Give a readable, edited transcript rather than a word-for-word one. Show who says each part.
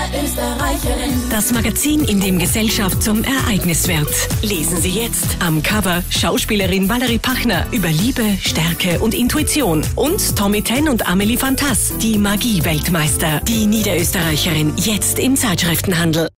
Speaker 1: Niederösterreicherin.
Speaker 2: Das Magazin, in dem Gesellschaft zum Ereignis wird. Lesen Sie jetzt am Cover Schauspielerin Valerie Pachner über Liebe, Stärke und Intuition. Und Tommy Ten und Amelie Fantas, die Magie-Weltmeister. Die Niederösterreicherin, jetzt im Zeitschriftenhandel.